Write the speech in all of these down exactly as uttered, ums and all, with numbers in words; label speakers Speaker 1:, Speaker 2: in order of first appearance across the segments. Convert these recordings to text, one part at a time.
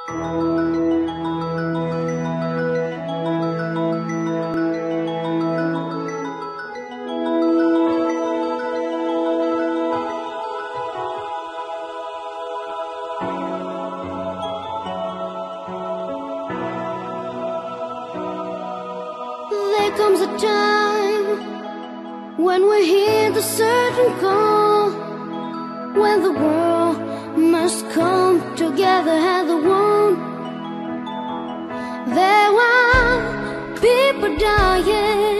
Speaker 1: There comes a time when we hear the certain call, when the world must come together as a one. There are people dying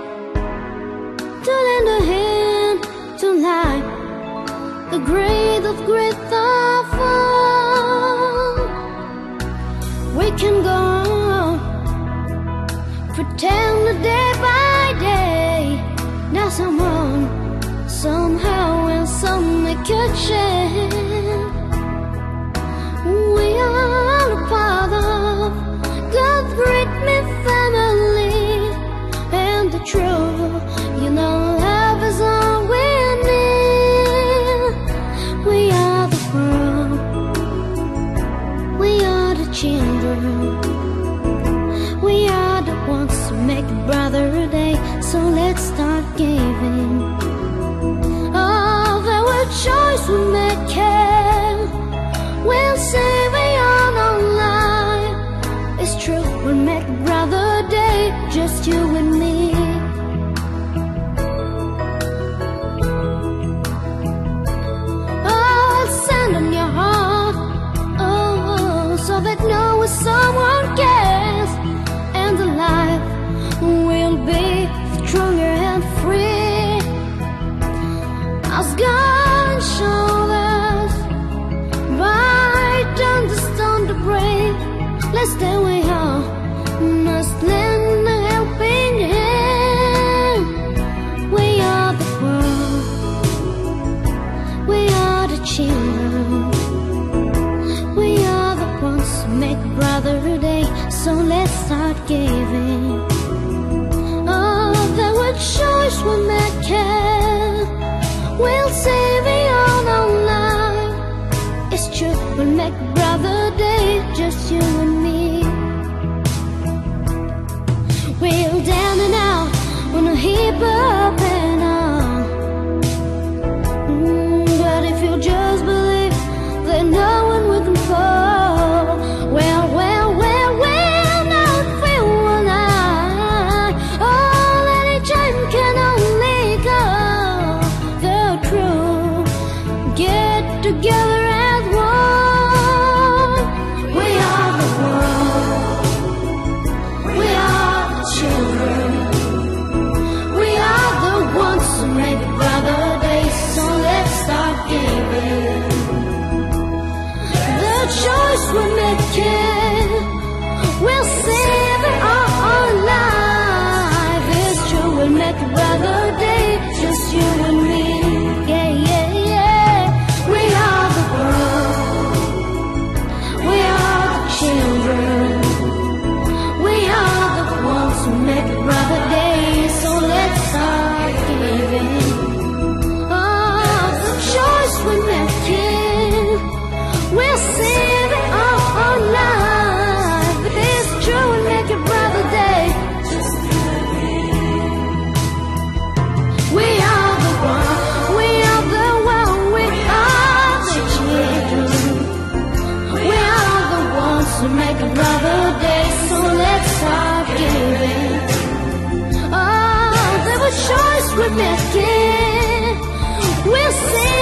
Speaker 1: to lend a hand to light the great of great fall. We can go on, pretend that day by day that someone, somehow, and something could change. We are a part of God's great big family, and the truth, you know, love is all we need. We are the world, we are the children, we are the ones who make a brighter day. So let's start giving. Oh, there will choice we make it. We'll say we are online. It's true, we'll make a brighter day, just you and me. Oh, send on your heart, oh, so that no one, someone cares, and the life will be stronger and free. As God showed us, right on the stone to break, let's stay way out, must lend a helping hand. We are the world, we are the children, we are the ones who make a brighter day. So let's start giving. Choice we make it. We'll save it all online. It's true, we'll make a brighter day, just you and me. We'll down and out on a heap up and on. Mm, but if you just believe, then no one will can fall. Well, well, well, well, not feel one eye. All any time can only go the truth. Get together as one. We are the world, we are the children, we are the ones who make a brighter day. So let's start giving. The choice we're making will save it all our life. It's true, we'll make a brighter day, just you and me. Yeah, yeah, yeah. We are the world, we are the children, we are the ones who make a brighter day. So let's start giving. Oh, the choice we're making will save it all our life. It is true, we'll make a brighter day. We are the one, we are the one, we are the children, we are the ones who make a brighter day. So let's start giving. Oh, there was choice we're making, we'll see